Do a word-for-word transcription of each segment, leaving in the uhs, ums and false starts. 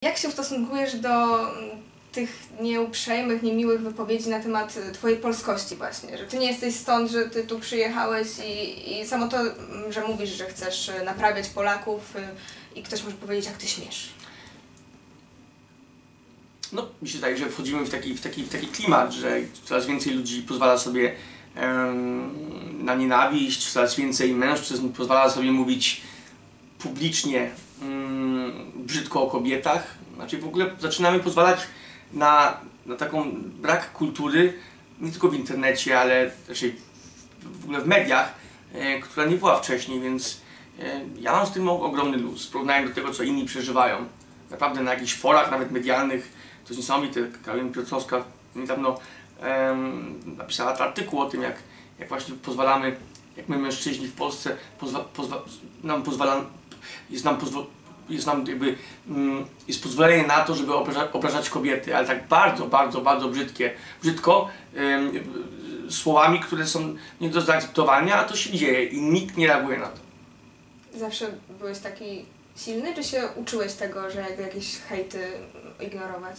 Jak się ustosunkujesz do tych nieuprzejmych, niemiłych wypowiedzi na temat twojej polskości właśnie? Że ty nie jesteś stąd, że ty tu przyjechałeś i, i samo to, że mówisz, że chcesz naprawiać Polaków i ktoś może powiedzieć, jak ty śmiesz. No, mi się wydaje, że wchodzimy w taki, w taki, w taki klimat, że coraz więcej ludzi pozwala sobie um, na nienawiść, coraz więcej mężczyzn pozwala sobie mówić publicznie um, brzydko o kobietach. Znaczy w ogóle zaczynamy pozwalać na, na taką brak kultury, nie tylko w internecie, ale raczej w ogóle w mediach, e, która nie była wcześniej, więc e, ja mam z tym ogromny luz w porównaniu do tego, co inni przeżywają. Naprawdę na jakichś forach, nawet medialnych, to jest niesamowite. Karolina Piotrowska niedawno em, napisała artykuł o tym, jak, jak właśnie pozwalamy, jak my mężczyźni w Polsce pozwa, pozwa, nam pozwala, jest nam pozwo, jest nam jakby, mm, jest pozwolenie na to, żeby obrażać, obrażać kobiety, ale tak bardzo, bardzo, bardzo brzydkie, brzydko, em, słowami, które są nie do zaakceptowania, a to się dzieje i nikt nie reaguje na to. Zawsze byłeś taki silny, czy się uczyłeś tego, że jakby jakieś hejty ignorować?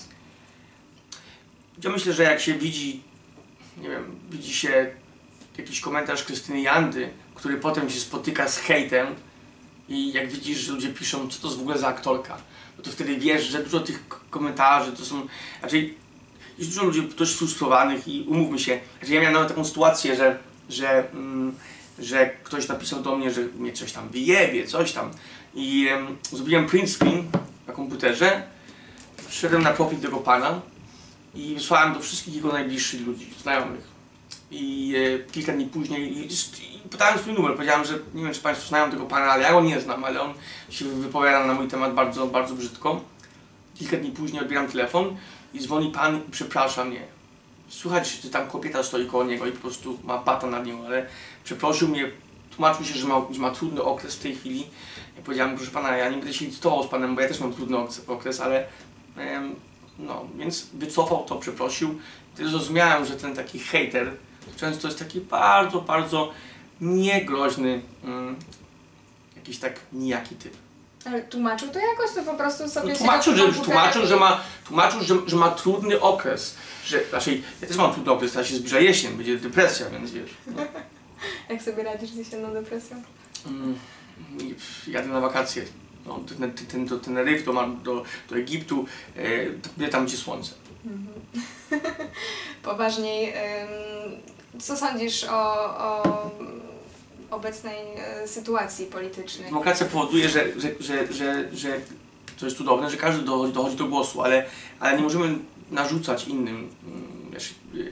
Ja myślę, że jak się widzi, nie wiem, widzi się jakiś komentarz Krystyny Jandy, który potem się spotyka z hejtem i jak widzisz, że ludzie piszą, co to jest w ogóle za aktorka, no to wtedy wiesz, że dużo tych komentarzy to są, raczej jest dużo ludzi dość frustrowanych i umówmy się, że ja miałem nawet taką sytuację, że, że, mm, że ktoś napisał do mnie, że mnie coś tam wyjebie, coś tam i um, zrobiłem print screen na komputerze, wszedłem na profil tego pana i wysłałem do wszystkich jego najbliższych ludzi, znajomych. I e, kilka dni później i, i pytałem swój numer, powiedziałem, że nie wiem, czy Państwo znają tego pana, ale ja go nie znam, ale on się wypowiada na mój temat bardzo, bardzo brzydko. Kilka dni później odbieram telefon i dzwoni pan i przeprasza mnie. Słychać, że tam kobieta stoi koło niego i po prostu ma bata na nią, ale przeprosił mnie, tłumaczył się, że ma, że ma trudny okres w tej chwili. Ja powiedziałem, proszę pana, ja nie będę się licytował z panem, bo ja też mam trudny okres, ale em, no, więc wycofał to, przeprosił. Wtedy zrozumiałem, że ten taki hejter często jest taki bardzo, bardzo niegroźny, um, jakiś tak nijaki typ. Ale tłumaczył to jakoś, to po prostu sobie... No, tłumaczył, że, tłumaczył, że ma, tłumaczył że, że ma trudny okres. Że, znaczy, ja też mam trudny okres, teraz się zbliża jesień, będzie depresja, więc wiesz. No. Jak sobie radzisz z jesienną depresją? Mm, jadę na wakacje. No, ten, ten, do Teneryf, do, do, do Egiptu, e, tam gdzie słońce. Mhm. Poważniej, co sądzisz o, o obecnej sytuacji politycznej? Demokracja powoduje, że, że, że, że, że to jest cudowne, że każdy dochodzi, dochodzi do głosu, ale, ale nie możemy narzucać innym, wiesz,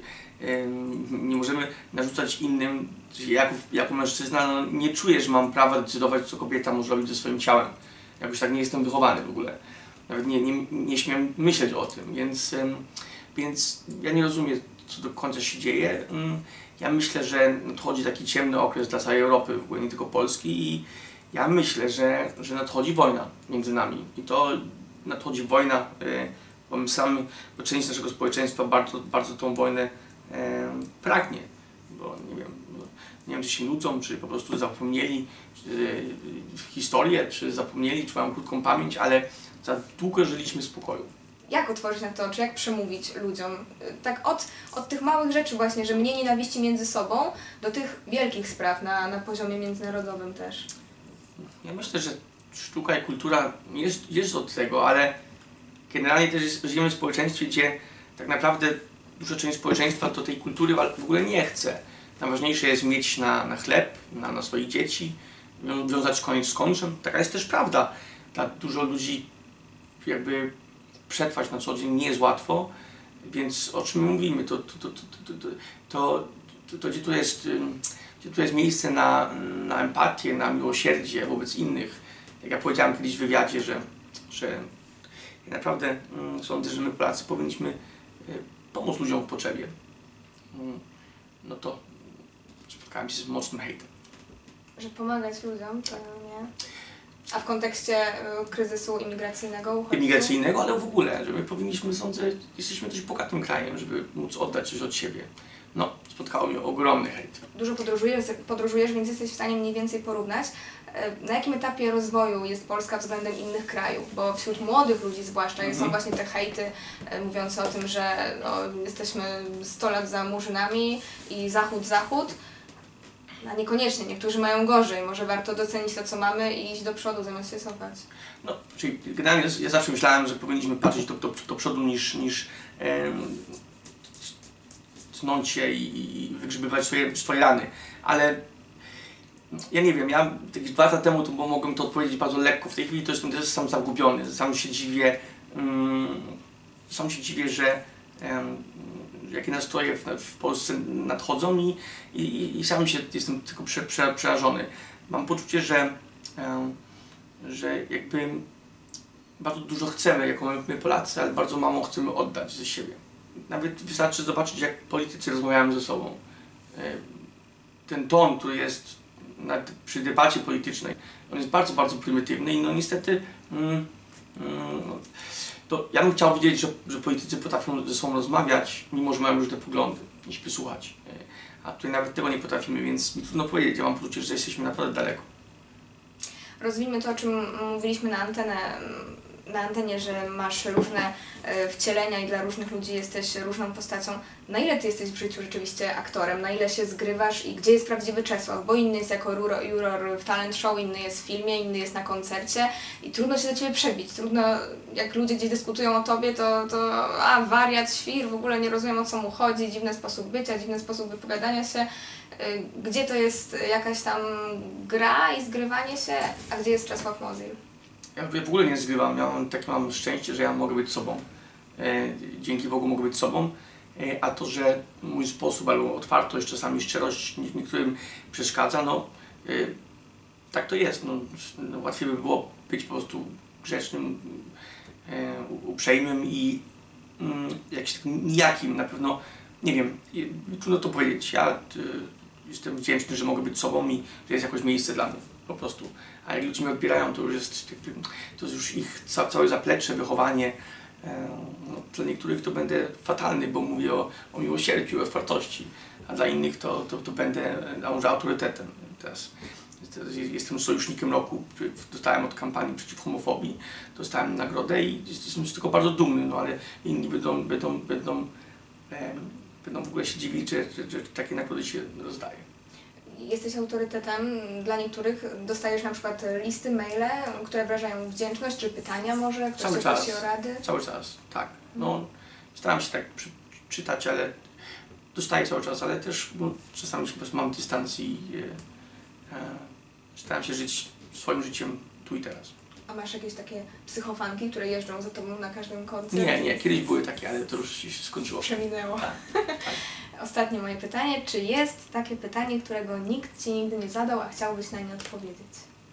nie możemy narzucać innym, jako, jako mężczyzna no, nie czuję, że mam prawa decydować, co kobieta może robić ze swoim ciałem. Jakoś tak nie jestem wychowany w ogóle. Nawet nie, nie, nie śmiem myśleć o tym, więc, więc ja nie rozumiem, co do końca się dzieje. Ja myślę, że nadchodzi taki ciemny okres dla całej Europy, w ogóle nie tylko Polski i ja myślę, że, że nadchodzi wojna między nami i to nadchodzi wojna, bo my sami, bo część naszego społeczeństwa bardzo, bardzo tą wojnę e, pragnie, bo nie wiem, bo nie wiem, czy się nudzą, czy po prostu zapomnieli czy, historię, czy zapomnieli, czy mają krótką pamięć, ale za długo żyliśmy w spokoju. Jak otworzyć na to, czy jak przemówić ludziom? Tak od, od tych małych rzeczy właśnie, że mniej nienawiści między sobą, do tych wielkich spraw na, na poziomie międzynarodowym też. Ja myślę, że sztuka i kultura jest, jest od tego, ale generalnie też jest, żyjemy w społeczeństwie, gdzie tak naprawdę duża część społeczeństwa to tej kultury w ogóle nie chce. Najważniejsze jest mieć na, na chleb, na, na swoich dzieci, wiązać koniec z końcem. Taka jest też prawda. Dla dużo ludzi jakby przetrwać na co dzień nie jest łatwo, więc o czym mówimy, to, to, to, to, to, to, to, to, to gdzie, tu jest, gdzie tu jest miejsce na, na empatię, na miłosierdzie wobec innych. Jak ja powiedziałem kiedyś w wywiadzie, że, że ja naprawdę mm, sądzę, że my Polacy powinniśmy y, pomóc ludziom w potrzebie. Mm, no to spotkałem się z mocnym hejtem. Że pomagać ludziom, to nie... A w kontekście y, kryzysu imigracyjnego? Uchodźców? Imigracyjnego, ale w ogóle, że my powinniśmy, sądzę, jesteśmy dość bogatym krajem, żeby móc oddać coś od siebie. No, spotkało mnie ogromny hejt. Dużo podróżujesz, podróżujesz, więc jesteś w stanie mniej więcej porównać. na jakim etapie rozwoju jest Polska względem innych krajów? Bo wśród młodych ludzi zwłaszcza mhm. są właśnie te hejty mówiące o tym, że no, jesteśmy sto lat za murzynami i zachód, zachód. A niekoniecznie, niektórzy mają gorzej. Może warto docenić to, co mamy i iść do przodu, zamiast się cofać. No, czyli generalnie ja zawsze myślałem, że powinniśmy patrzeć do, do, do przodu niż, niż em, tnąć się i, i wygrzebywać swoje, swoje rany. Ale ja nie wiem, ja jakieś dwa lata temu to mogłem to odpowiedzieć bardzo lekko. W tej chwili to jestem też sam zagubiony. Sam się dziwię, um, sam się dziwię, że um, jakie nastroje w, w Polsce nadchodzą i, i, i sam się jestem tylko prze, prze, przerażony. Mam poczucie, że, um, że jakby bardzo dużo chcemy jako my Polacy, ale bardzo mało chcemy oddać ze siebie. Nawet wystarczy zobaczyć, jak politycy rozmawiają ze sobą. Ten ton, który jest nad, przy debacie politycznej, on jest bardzo, bardzo prymitywny i no niestety mm, mm, to ja bym chciał widzieć, że, że politycy potrafią ze sobą rozmawiać, mimo że mają różne poglądy, niż wysłuchać. A tutaj nawet tego nie potrafimy, więc mi trudno powiedzieć, ja mam poczucie, że jesteśmy naprawdę daleko. Rozwijmy to, o czym mówiliśmy na antenę. na antenie, że masz różne e, wcielenia i dla różnych ludzi jesteś różną postacią. Na ile ty jesteś w życiu rzeczywiście aktorem? Na ile się zgrywasz i gdzie jest prawdziwy Czesław? Bo inny jest jako juror, juror w talent show, inny jest w filmie, inny jest na koncercie i trudno się do ciebie przebić. Trudno, jak ludzie gdzieś dyskutują o tobie, to, to a wariat, świr, w ogóle nie rozumiem, o co mu chodzi, dziwny sposób bycia, dziwny sposób wypowiadania się. Gdzie to jest jakaś tam gra i zgrywanie się, a gdzie jest Czesław Mozil? Ja w ogóle nie zgrywam, ja mam takie mam szczęście, że ja mogę być sobą. E, dzięki Bogu mogę być sobą, e, a to, że mój sposób albo otwartość, czasami szczerość niektórym przeszkadza, no e, tak to jest. No, no, łatwiej by było być po prostu grzecznym, e, uprzejmym i mm, jakimś takim nijakim. Na pewno, nie wiem, trudno to powiedzieć. Ja e, jestem wdzięczny, że mogę być sobą i że jest jakoś miejsce dla mnie. Po prostu. A jak ludzie mnie odbierają, to już jest, to jest już ich ca całe zaplecze, wychowanie. No, dla niektórych to będę fatalny, bo mówię o, o miłosierdziu, o otwartości, a dla innych to, to, to będę może autorytetem. Teraz jestem sojusznikiem roku, dostałem od kampanii przeciw homofobii, dostałem nagrodę i jestem z tego bardzo dumny, no ale inni będą, będą, będą, będą w ogóle się dziwić, że, że, że takie nagrody się rozdaje. Jesteś autorytetem dla niektórych, dostajesz na przykład listy, maile, które wyrażają wdzięczność, czy pytania może, ktoś cały się czas, prosi o rady? Cały czas, tak. No, staram się tak przy, czytać, ale dostaję cały czas, ale też bo czasami po prostu mam dystans i e, e, staram się żyć swoim życiem tu i teraz. A masz jakieś takie psychofanki, które jeżdżą za tobą na każdym koncercie? Nie, nie, kiedyś były takie, ale to już się skończyło. Przeminęło. Tak, tak. Ostatnie moje pytanie, czy jest takie pytanie, którego nikt ci nigdy nie zadał, a chciałbyś na nie odpowiedzieć?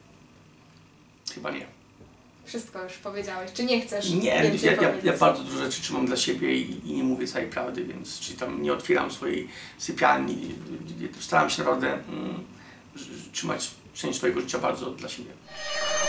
Chyba nie. Wszystko już powiedziałeś, czy nie chcesz? Nie, ja, ja, ja bardzo dużo rzeczy trzymam dla siebie i, i nie mówię całej prawdy, więc czy tam nie otwieram swojej sypialni. Staram się naprawdę mm, trzymać część swojego życia bardzo dla siebie.